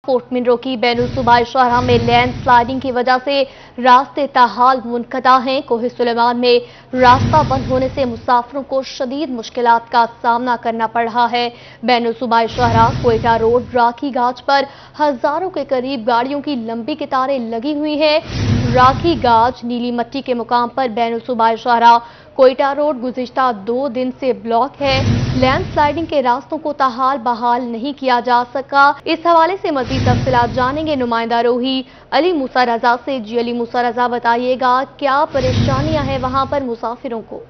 कोटमिनरो की बैनुल-सूबाई शाहराह में land sliding की वजह से रास्ते ताहाल मुनक़ता हैं। कोहे सुलेमान में रास्ता बंद होने से मुसाफिरों को शदीद मुश्किलात का सामना करना पड़ रहा है। बैनुल-सूबाई शाहराह कोयटा रोड राखी गाज पर हजारों के करीब गाड़ियों की लंबी कतारें लगी हुई हैं। राखी गाज नीली मट्टी के मुकाम पर बैनुल-सूबाई शाहराह कोयटा रोड गुज़िश्ता 2 दिन से ब्लॉक है। लैंड स्लाइडिंग के रास्तों को ताहाल बहाल नहीं किया जा सका। इस हवाले से मजीद तफसीलात जानेंगे नुमाइंदा रोही अली मूसा रजा से। जी अली मूसा रजा, बताइएगा क्या परेशानियां हैं वहां पर मुसाफिरों को?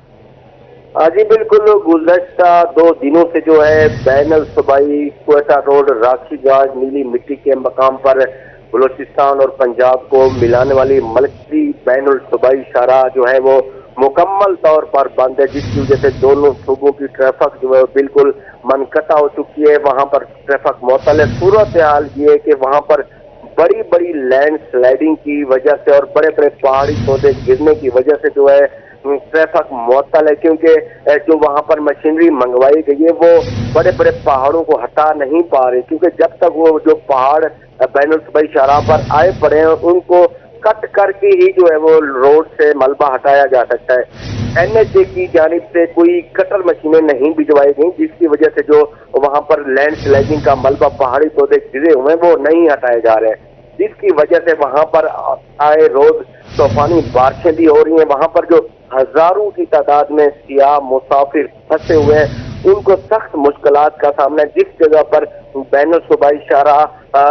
जी बिल्कुल, गुज़श्ता 2 दिनों से जो है बैनुल-सूबाई कोयटा रोड राखी गाज नीली मिट्टी के मकाम पर बलूचिस्तान और पंजाब को मिलाने वाली मलकजी बैनुल-सूबाई शाहराह जो है वो मुकम्मल तौर पर बंद है, जिसकी वजह से दोनों सूबों की ट्रैफिक जो है बिल्कुल मनक़ता हो चुकी है। वहां पर ट्रैफिक मुअत्तल है। सूरत हाल ये है कि वहां पर बड़ी बड़ी लैंड स्लाइडिंग की वजह से और बड़े बड़े पहाड़ी पौधे गिरने की वजह से जो है ट्रैफिक मुअत्तल है, क्योंकि जो वहां पर मशीनरी मंगवाई गई है वो बड़े बड़े पहाड़ों को हटा नहीं पा रही, क्योंकि जब तक वो जो पहाड़ बैनुल-सूबाई शाहराह पर आए पड़े हैं उनको कट करके ही जो है वो रोड से मलबा हटाया जा सकता है। NHA की जानिब से कोई कटर मशीनें नहीं भिजवाई गई, जिसकी वजह से जो वहां पर लैंड स्लाइडिंग का मलबा पहाड़ी पौधे गिरे हुए हैं वो नहीं हटाए जा रहे हैं, जिसकी वजह से वहां पर आए रोज तूफानी बारिशें भी हो रही हैं। वहां पर जो हजारों की तादाद में सियाह मुसाफिर फंसे हुए हैं उनको सख्त मुश्किलात का सामना है। जिस जगह पर बैनुल-सूबाई शाहराह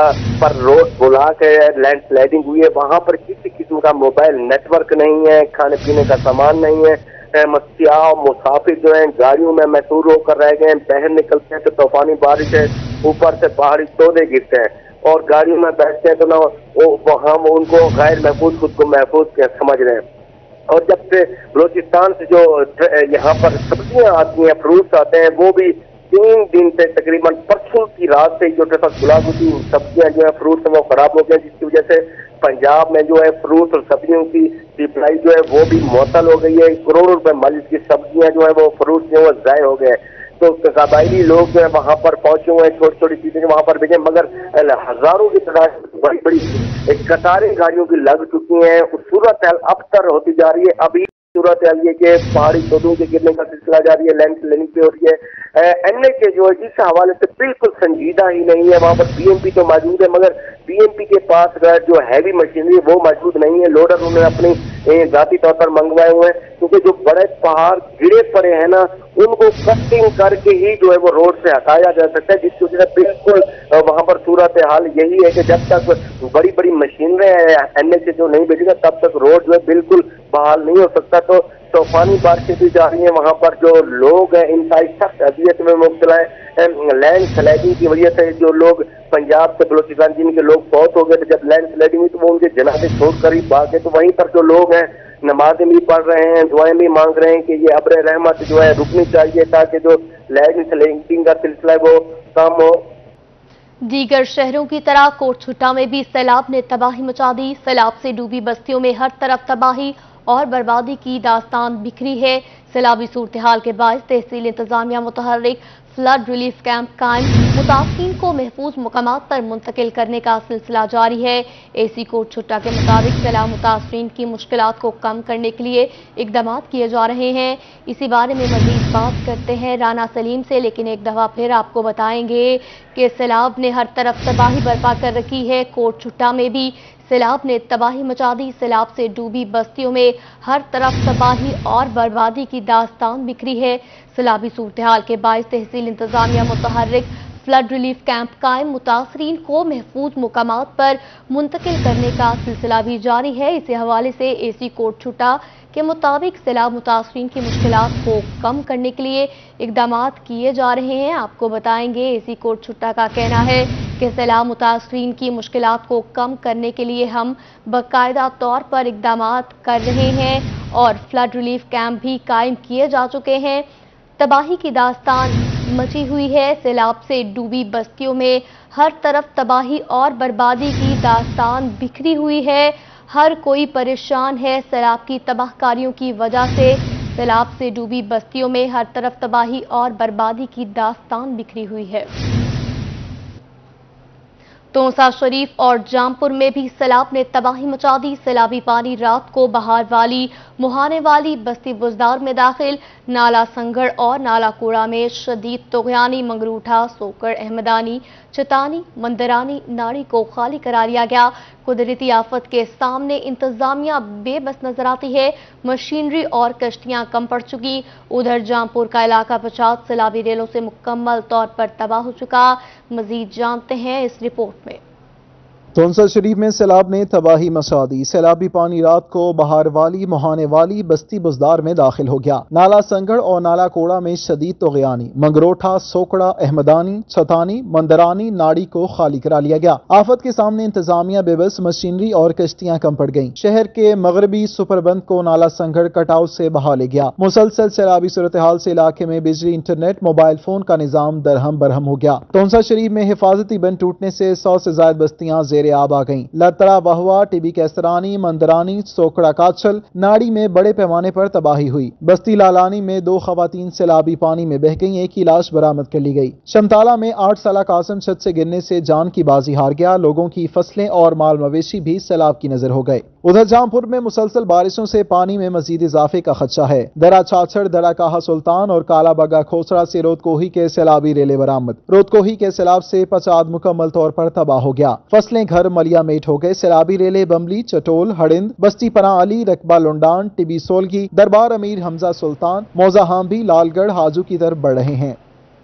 पर रोड ब्लॉक है, लैंड स्लाइडिंग हुई है, वहां पर किसी किस्म का मोबाइल नेटवर्क नहीं है, खाने पीने का सामान नहीं है। सियाह मुसाफिर जो है गाड़ियों में महसूर होकर रह गए हैं। बाहर निकलते हैं तो तूफानी बारिश है, ऊपर से पहाड़ी तोड़े गिरते हैं और गाड़ियों में बैठते हैं तो ना वहां उनको गैर महफूज खुद को महफूज समझ रहे हैं। और जब से बलूचिस्तान से जो यहाँ पर सब्जियां आती हैं, फ्रूट्स आते हैं, वो भी 3 दिन से तकरीबन परसों की रात से जो ट्रैफिक ब्लॉक हुई, सब्जियां जो है फ्रूट्स वो खराब हो गए, जिसकी वजह से पंजाब में जो है फ्रूट्स और सब्जियों की सप्लाई जो है वो भी मुअत्तल हो गई है। करोड़ों रुपए मल की सब्जियां जो है वो फ्रूट्स जो है ज़ाय हो गए। तो कबायली लोग जो है वहां पर पहुंचे हुए हैं, छोटी छोटी चीजें वहां पर भेजे, मगर हजारों की तादाद बड़ी बड़ी कतारें गाड़ियों की लग चुकी हैं। सूरत हाल अबतर होती जा रही है। अभी सूरत हाल ये कि पहाड़ी पौधों के गिरने का सिलसिला जारी है, लैंड स्लाइडिंग पे हो रही है। NHA जो है इस हवाले से बिल्कुल संजीदा ही नहीं है। वहां पर BMP तो मौजूद है, मगर BMP के पास जो हैवी मशीनरी वो मौजूद नहीं है। लोडर उन्होंने अपनी जाती तौर पर मंगवाए हुए हैं, क्योंकि जो बड़े पहाड़ गिरे पड़े हैं ना उनको कटिंग करके ही जो है वो रोड से हटाया जा सकता है, जिसकी वजह से बिल्कुल वहां पर सूरत हाल यही है कि जब तक बड़ी बड़ी मशीनरें NHA जो नहीं भेजेगा तब तक रोड जो है बिल्कुल बहाल नहीं हो सकता। तो तूफानी बारिशें भी जा रही हैं। वहां पर जो लोग हैं इंतहाई सख्त अजियत में मुब्तला है। लैंड स्लाइडिंग की वजह से जो लोग पंजाब से बलूचिस्तान जिनके लोग फौत हो गए थे जब लैंड स्लाइडिंग हुई तो वो उनके जनाजे छोड़कर ही भागे। तो वहीं पर जो लोग हैं नमाजें भी पढ़ रहे हैं, दुआएं भी मांग रहे हैं कि ये अब्र रहमत जो है रुकनी चाहिए ताकि जो लैंड स्लाइडिंग का सिलसिला है वो कम हो। दीगर शहरों की तरह कोटछुट्टा में भी सैलाब ने तबाही मचा दी। सैलाब से डूबी बस्तियों में हर तरफ तबाही और बर्बादी की दास्तान बिखरी है। सैलाबी सूरत हाल के बायस तहसील इंतजामिया मुतहर्रिक फ्लड रिलीफ कैंप कायम, मुतासिरीन को महफूज मकामात पर मुंतकिल करने का सिलसिला जारी है। AC कोटछुट्टा के मुताबिक सैलाब मुतासिरीन की मुश्किलात को कम करने के लिए इकदाम किए जा रहे हैं। इसी बारे में मजीद बात करते हैं राना सलीम से, लेकिन एक दफा फिर आपको बताएंगे कि सैलाब ने हर तरफ तबाही बर्पा कर रखी है। कोटछुट्टा में भी सैलाब ने तबाही मचा दी। सैलाब से डूबी बस्तियों में हर तरफ तबाही और बर्बादी की दास्तान बिखरी है। सैलाबी सूरत हाल के बायस तहसील इंतजामिया मुतहर्रिक फ्लड रिलीफ कैंप कायम, मुतासरीन को महफूज मुकामात पर मुंतकिल करने का सिलसिला भी जारी है। इसी हवाले से AC कोटछुट्टा के मुताबिक सैलाब मुतासरीन की मुश्किलात को कम करने के लिए इकदाम किए जा रहे हैं। आपको बताएंगे AC कोटछुट्टा का कहना है कि सैलाब मुतासरीन की मुश्किलात को कम करने के लिए हम बाकायदा तौर पर इकदाम कर रहे हैं और फ्लड रिलीफ कैंप भी कायम किए जा चुके हैं। तबाही की दास्तान मची हुई है। सैलाब से डूबी बस्तियों में हर तरफ तबाही और बर्बादी की दास्तान बिखरी हुई है। हर कोई परेशान है सैलाब की तबाहकारियों की वजह से। सैलाब से डूबी बस्तियों में हर तरफ तबाही और बर्बादी की दास्तान बिखरी हुई है। तोंसा शरीफ और जामपुर में भी सैलाब ने तबाही मचा दी। सैलाबी पानी रात को बहार वाली, मुहाने वाली, बस्ती बुजदार में दाखिल, नाला संगड़ और नाला कूड़ा में शदीद तुगयानी, मंगरूठा, सोकड़, अहमदानी, चतानी, मंदरानी नाड़ी को खाली करा लिया गया। कुदरती आफत के सामने इंतजामिया बेबस नजर आती है। मशीनरी और कश्तियां कम पड़ चुकी। उधर जामपुर का इलाका 50 सैलाबी रेलों से मुकम्मल तौर पर तबाह हो चुका। मजीद जानते हैं इस रिपोर्ट में। तोंसा शरीफ में सैलाब ने तबाही मचा दी। सैलाबी पानी रात को बहार वाली, मुहाने वाली, बस्ती बुजदार में दाखिल हो गया। नाला संगड़ और नाला कोड़ा में शदीद तुगयानी, मंगरोठा, सोकड़ा, अहमदानी, छतानी, मंदरानी नाड़ी को खाली करा लिया गया। आफत के सामने इंतजामिया बेबस, मशीनरी और कश्तियां कम पड़ गईं। शहर के मगरबी सुपरबंद को नाला संगड़ कटाव से बहा ले गया। मुसलसल सैलाबी सूरत हाल से इलाके में बिजली, इंटरनेट, मोबाइल फोन का निजाम दरहम बरहम हो गया। तोंसा शरीफ में हिफाजती बंद टूटने से 100 से ज्यादा बस्तियां जेर आब आ गईं। लतरा, वहवा, टिबी कैसरानी, मंदरानी, सोकड़ा, काछल नाड़ी में बड़े पैमाने पर तबाही हुई। बस्ती लालानी में 2 खवातीन सैलाबी पानी में बह गईं। एक की लाश बरामद कर ली गई। शमताला में 8 साला कासिम छत से गिरने से जान की बाजी हार गया। लोगों की फसलें और माल मवेशी भी सैलाब की नजर हो गए। उधर जामपुर में मुसलसल बारिशों से पानी में मजीद इजाफे का खदशा है। दरा छाछड़, दरा काहा सुल्तान और काला बगा खोसड़ा से रोदकोही के सैलाबी रेले बरामद। रोदकोही के सैलाब से 50 मुकम्मल तौर पर तबाह हो गया। फसलें घर मलिया मेट हो गए। सैलाबी रेले बमली, चटोल, हड़िंद, बस्ती पना अली, रकबा लुंडान, टिबी सोलगी, दरबार अमीर हमजा सुल्तान, मौजा हांबी, लालगढ़, हाजू की तरफ बढ़ रहे हैं।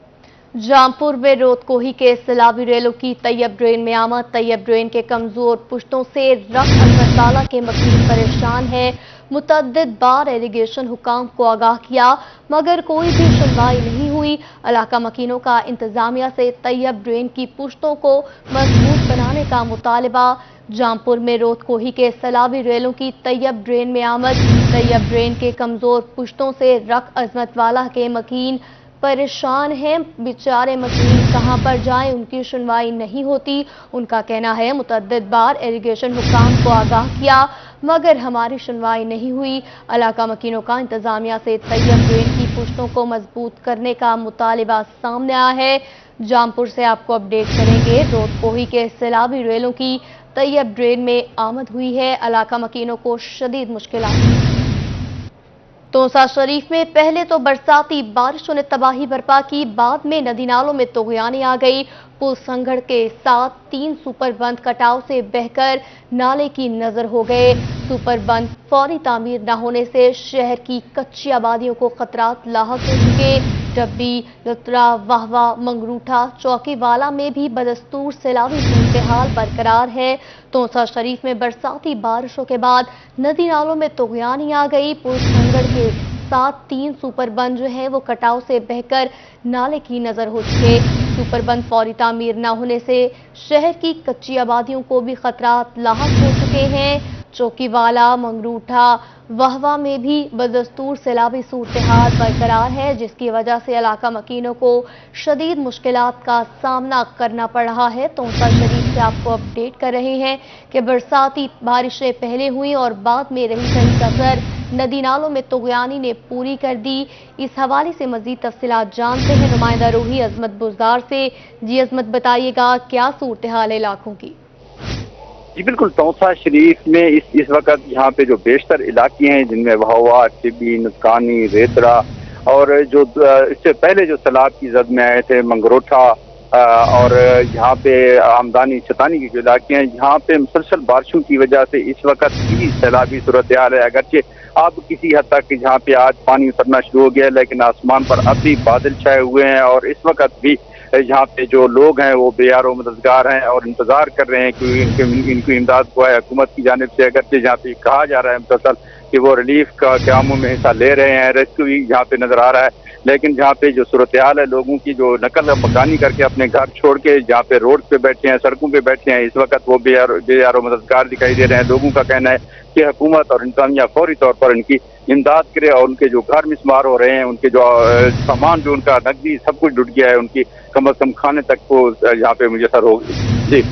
जामपुर में रोदकोही के सैलाबी रेलों की तैयब ड्रेन में आमद। तैयब ड्रेन के कमजोर पुश्तों से रख अलमताला के मकीन परेशान है। मुतअद्दिद बार इरिगेशन हुकाम को आगाह किया मगर कोई भी सुनवाई नहीं हुई। इलाका मकीनों का इंतजामिया से तैयब ड्रेन की पुश्तों को मजबूत बनाने का मुतालबा। जामपुर में रोदकोही के सैलाबी रेलों की तैयब ड्रेन में आमद। तैयब ड्रेन के कमजोर पुश्तों से रख अजमत वाला के मकीन परेशान हैं। बेचारे मकीन कहां पर जाएं, उनकी सुनवाई नहीं होती। उनका कहना है मुतअद्दिद बार इरिगेशन हुकाम को आगाह किया मगर हमारी सुनवाई नहीं हुई। इलाका मकीनों का इंतजामिया से तैयब ड्रेन की पुश्तों को मजबूत करने का मुतालिबा सामने आया है। जामपुर से आपको अपडेट करेंगे। रोदकोही के सैलाबी रेलों की तैयब ड्रेन में आमद हुई है। इलाका मकीनों को शदीद मुश्किलात। तोंसा शरीफ में पहले तो बरसाती बारिशों ने तबाही बर्पा की, बाद में नदी नालों में तुगयानी आ गई। पुल संगड़ के साथ 3 सुपर बंद कटाव से बहकर नाले की नजर हो गए। सुपर बंद फौरी तामीर न होने से शहर की कच्ची आबादियों को खतरात लाहक हो चुके। डब्बी, लतरा, वाहवा, मंगरूठा, चौकीवाला में भी बदस्तूर सैलाबी सूरत-ए-हाल बरकरार है। तोंसा शरीफ में बरसाती बारिशों के बाद नदी नालों में तुगयानी आ गई। पुल संगड़ के साथ 3 सुपर बंद जो है वो कटाव से बहकर नाले की नजर हो चुके। सुपर बंद फौरी तामीर न होने से शहर की कच्ची आबादियों को भी खतरात लाहक हो चुके हैं। चौकीवाला, मंगरूठा, वहवा में भी बदस्तूर सैलाबी सूरत-ए-हाल बरकरार है जिसकी वजह से इलाका मकीनों को शदीद मुश्किलात का सामना करना पड़ रहा है। तोंसा शरीफ से आपको अपडेट कर रहे हैं कि बरसाती बारिशें पहले हुई और बाद में रही सही कसर नदी नालों में तुगयानी ने पूरी कर दी। इस हवाले से मजीद तफसीलात जानते हैं नुमाइंदा रूही अजमत बुजदार से। जी अजमत, बताइएगा क्या सूरत-ए-हाल है इलाकों की? जी बिल्कुल, तोंसा शरीफ में इस वक्त यहाँ पे जो बेशतर इलाके हैं जिनमें वहवा, टिबी, नुस्कानी, रेतरा और जो इससे पहले जो सैलाब की जद में आए थे मंगरोठा और यहाँ पे आमदानी, छतानी के जो इलाके हैं, यहाँ पे मुसलसल बारिशों की वजह से इस वक्त भी सैलाबी सूरत हाल है। अगरचे अब किसी हद तक यहाँ पे आज पानी उतरना शुरू हो गया है लेकिन आसमान पर अब भी बादल छाए हुए हैं और इस वक्त भी यहाँ पे जो लोग हैं वो बेयारो मददगार हैं और इंतजार कर रहे हैं कि इनकी इमदाद को है हुकूमत की जानिब से। अगरचे यहाँ पे कहा जा रहा है मुसलसल कि वो रिलीफ का कामों में हिस्सा ले रहे हैं, रेस्क्यू भी यहाँ पे नजर आ रहा है, लेकिन जहाँ पे जो सूरत हाल है लोगों की जो नकल मकानी करके अपने घर छोड़ के जहाँ पे रोड पे बैठे हैं, सड़कों पे बैठे हैं, इस वक्त वो बेयारो मददगार दिखाई दे रहे हैं। लोगों का कहना है कि हुकूमत और इंतजामिया फौरी तौर पर इनकी इमदाद करे और उनके जो घर मिसमार हो रहे हैं, उनके जो सामान जो उनका नकदी सब कुछ डूट गया है, उनकी कम अज कम खाने तक को यहाँ पे मुयसर हो। जी,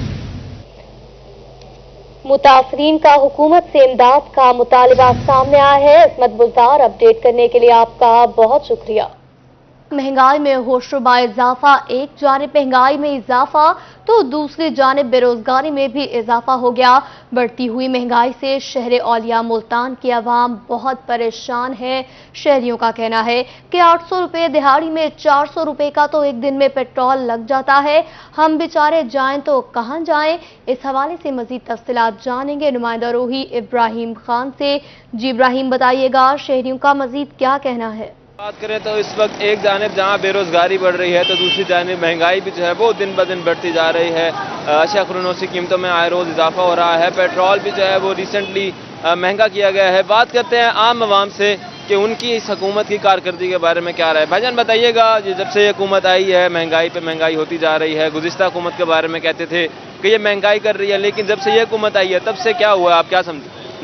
मुतासरीन का हुकूमत से इमदाद का मुतालिबा सामने आया है। अजमत बुजदार, अपडेट करने के लिए आपका बहुत शुक्रिया। महंगाई में होशरुबा इजाफा। एक जानिब महंगाई में इजाफा तो दूसरी जानिब बेरोजगारी में भी इजाफा हो गया। बढ़ती हुई महंगाई से शहर औलिया मुल्तान की आवाम बहुत परेशान है। शहरियों का कहना है कि 800 रुपये दिहाड़ी में 400 रुपये का तो एक दिन में पेट्रोल लग जाता है। हम बेचारे जाएं तो कहां जाएं? इस हवाले से मजीद तफसीलात जानेंगे नुमाइंदा रोही इब्राहिम खान से। जी इब्राहिम, बताइएगा शहरियों का मजीद क्या कहना है? बात करें तो इस वक्त एक जानिब जहां बेरोजगारी बढ़ रही है तो दूसरी जानिब महंगाई भी जो है वो दिन ब दिन बढ़ती जा रही है। अशिया खुरानोसी कीमतों में आए रोज इजाफा हो रहा है। पेट्रोल भी जो है वो रिसेंटली महंगा किया गया है। बात करते हैं आम आवाम से कि उनकी इस हुकूमत की कारकर्दगी के बारे में क्या राय है। भाईजान बताइएगा, जब से ये हुकूमत आई है महंगाई पे महंगाई होती जा रही है। गुज़िश्ता हुकूमत के बारे में कहते थे कि ये महंगाई कर रही है, लेकिन जब से ये हुकूमत आई है तब से क्या हुआ, आप क्या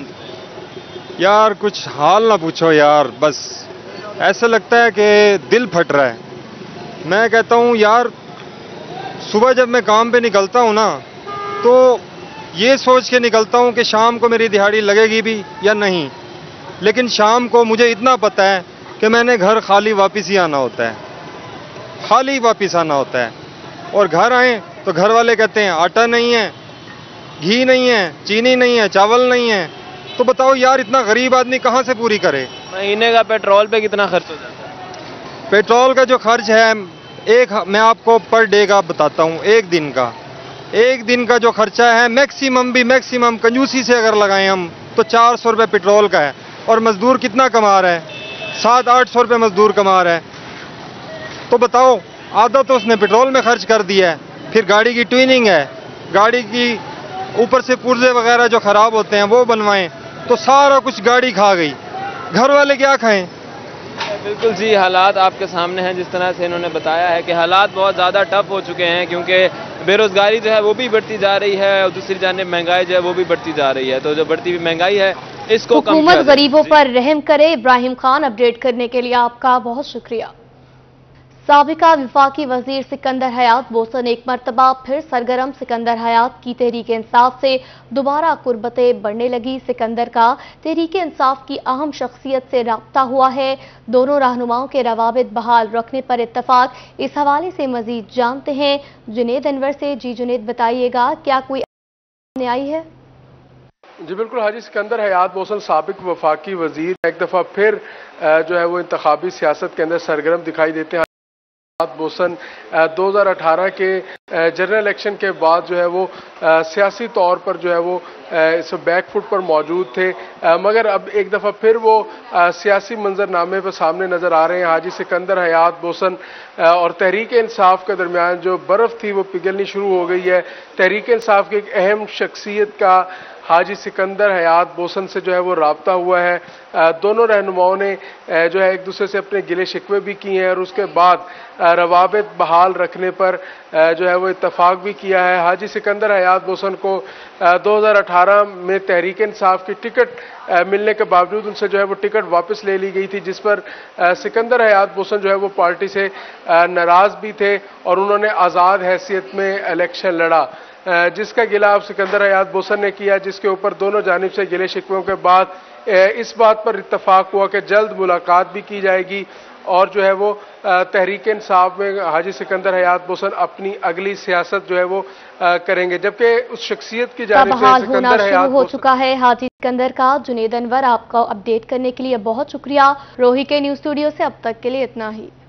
समझते? यार कुछ हाल ना पूछो यार, बस ऐसा लगता है कि दिल फट रहा है। मैं कहता हूँ यार, सुबह जब मैं काम पे निकलता हूँ ना तो ये सोच के निकलता हूँ कि शाम को मेरी दिहाड़ी लगेगी भी या नहीं, लेकिन शाम को मुझे इतना पता है कि मैंने घर खाली वापस ही आना होता है, खाली वापस आना होता है। और घर आए तो घर वाले कहते हैं आटा नहीं है, घी नहीं है, चीनी नहीं है, चावल नहीं है। तो बताओ यार, इतना गरीब आदमी कहाँ से पूरी करे? महीने का पेट्रोल पे कितना खर्च हो जाता है? पेट्रोल का जो खर्च है मैं आपको पर डे का बताता हूँ। एक दिन का जो खर्चा है मैक्सिमम कंजूसी से अगर लगाएं हम तो 400 रुपये पेट्रोल का है। और मजदूर कितना कमा रहा है? 700-800 रुपये मजदूर कमा रहा है। तो बताओ, आधा तो उसने पेट्रोल में खर्च कर दिया है। फिर गाड़ी की ट्यूनिंग है, गाड़ी की ऊपर से पुर्जे वगैरह जो खराब होते हैं वो बनवाएं, तो सारा कुछ गाड़ी खा गई। घर वाले क्या खाएं? बिल्कुल जी, हालात आपके सामने हैं। जिस तरह से इन्होंने बताया है कि हालात बहुत ज़्यादा टफ हो चुके हैं, क्योंकि बेरोजगारी जो है वो भी बढ़ती जा रही है और दूसरी जानिब महंगाई जो है वो भी बढ़ती जा रही है। तो जो बढ़ती हुई महंगाई है इसको हुकूमत गरीबों पर रहम करे। इब्राहिम खान, अपडेट करने के लिए आपका बहुत शुक्रिया। साबिका वफाकी वजीर सिकंदर हयात बोसन एक मरतबा फिर सरगर्म। सिकंदर हयात की तहरीक इंसाफ से दोबारा कुर्बतें बढ़ने लगी। सिकंदर का तहरीक इंसाफ की अहम शख्सियत से राब्ता हुआ है। दोनों रहनुमाओं के रवाबित बहाल रखने पर इत्तफाक। इस हवाले से मजीद जानते हैं जुनेद अनवर से। जी जुनेद, बताइएगा क्या कोई सामने आई है? जी बिल्कुल, हाजी सिकंदर हयात बोसन साबिक वफाकी वजीर एक दफ़ा फिर जो है वो इंतखाबी सियासत के अंदर सरगर्म दिखाई देते हैं। बोसन 2018 के जनरल इलेक्शन के बाद जो है वो सियासी तौर पर जो है वो इस बैकफुट पर मौजूद थे, मगर अब एक दफ़ा फिर वो सियासी मंजरनामे पर सामने नज़र आ रहे हैं। हाजी सिकंदर हयात बोसन और तहरीक इंसाफ के दरमियान जो बर्फ़ थी वो पिघलनी शुरू हो गई है। तहरीक इंसाफ की एक अहम शख्सियत का हाजी सिकंदर हयात बोसन से जो है वो राब्ता हुआ है। दोनों रहनुमाओं ने जो है एक दूसरे से अपने गिले शिकवे भी किए हैं और उसके बाद रवाबित बहाल रखने पर जो है वो इत्तफाक भी किया है। हाजी सिकंदर हयात बोसन को 2018 में तहरीक इंसाफ की टिकट मिलने के बावजूद उनसे जो है वो टिकट वापस ले ली गई थी, जिस पर सिकंदर हयात बोसन जो है वो पार्टी से नाराज भी थे और उन्होंने आज़ाद हैसियत में इलेक्शन लड़ा, जिसका गिला अब सिकंदर हयात बोसन ने किया, जिसके ऊपर दोनों जानिब से गिले शिकवों के बाद इस बात पर इत्तफाक हुआ कि जल्द मुलाकात भी की जाएगी और जो है वो तहरीक इंसाफ में हाजी सिकंदर हयात बोसन अपनी अगली सियासत जो है वो करेंगे। जबकि उस शख्सियत की जानिब से सिकंदर हयात हो चुका है हाजी सिकंदर का। जुनेद अनवर, आपका अपडेट करने के लिए बहुत शुक्रिया। रोही के न्यूज़ स्टूडियो से अब तक के लिए इतना ही।